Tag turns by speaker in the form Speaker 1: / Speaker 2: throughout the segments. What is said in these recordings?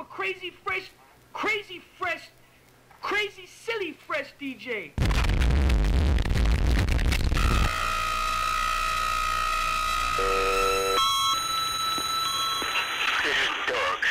Speaker 1: crazy fresh, crazy silly fresh DJ.
Speaker 2: This is Doug.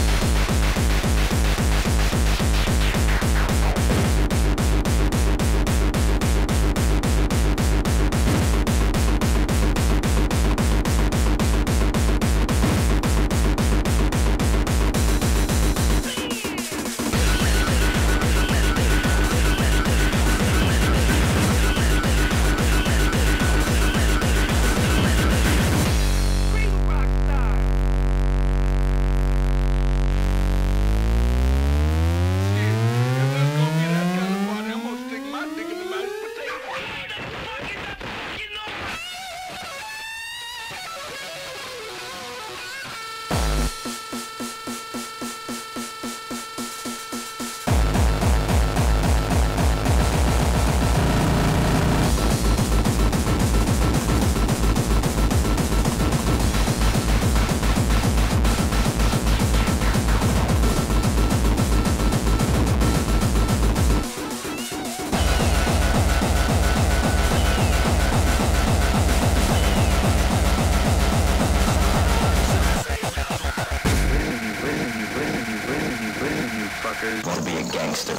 Speaker 3: Want to be a gangster.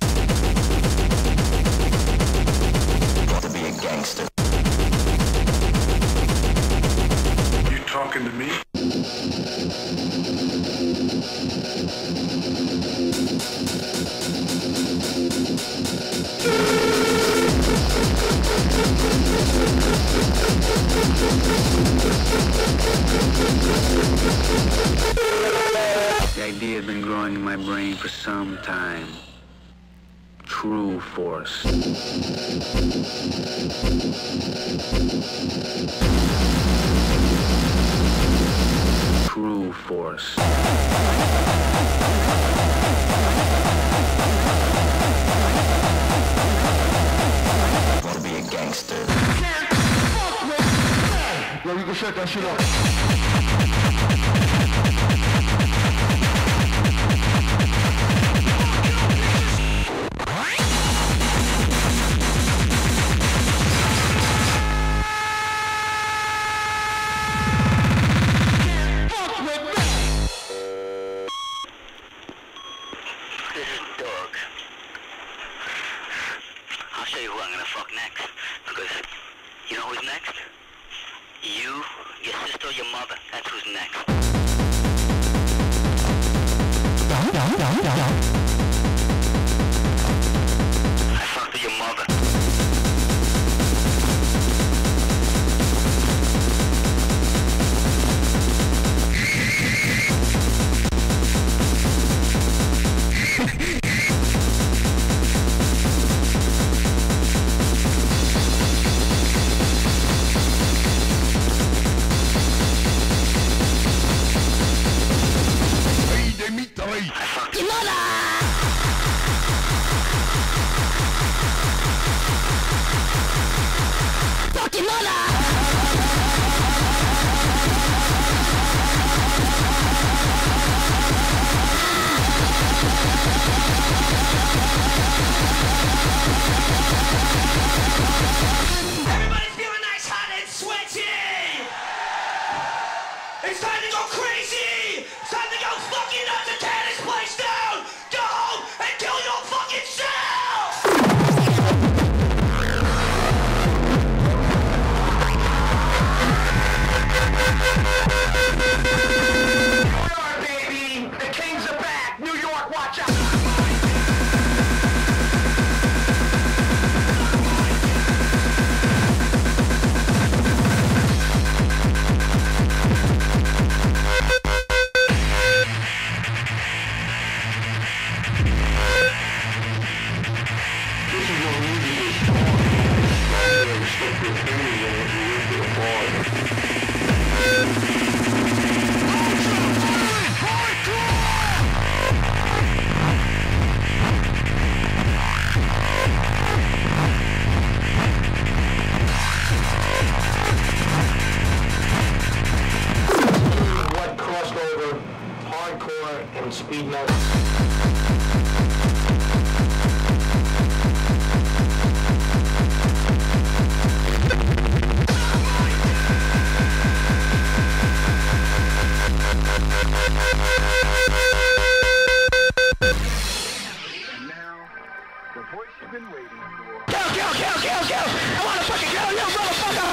Speaker 3: Want to be a gangster.
Speaker 4: You talking to me?
Speaker 5: The idea has been growing in my brain for some time. True force. True force.
Speaker 3: Want to be a gangster.
Speaker 6: Yo, we can shut that shit up.
Speaker 2: This is Doug. I'll show you who I'm gonna fuck next. Because you know who's next? You, your sister, your mother. That's who's next. I fucked your mother. I fucked your mother! Fucking mother!
Speaker 7: Everybody's feeling nice, hot, and sweaty! It's time to go crazy! It's time to go fucking nuts and tear this place down! Go home and kill your fucking self!
Speaker 1: speeding up.
Speaker 7: Kill! I wanna fucking kill you, motherfucker!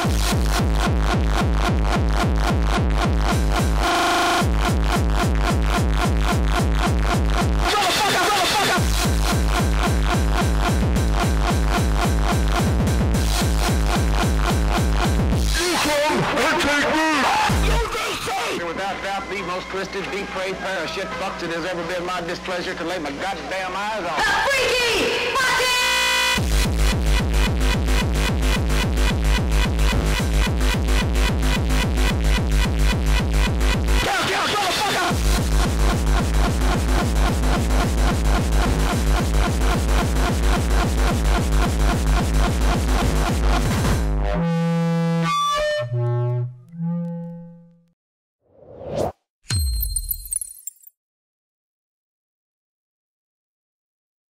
Speaker 5: Without doubt, the most twisted, depraved pair of shit fucks it has ever been my displeasure to lay my goddamn eyes on.
Speaker 7: The freaky fucking